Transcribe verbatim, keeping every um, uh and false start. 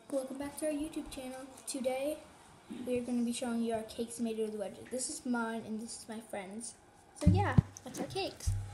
Welcome back to our YouTube channel. Today, we are going to be showing you our cakes made of the wedges. This is mine and this is my friend's. So yeah, that's our cakes.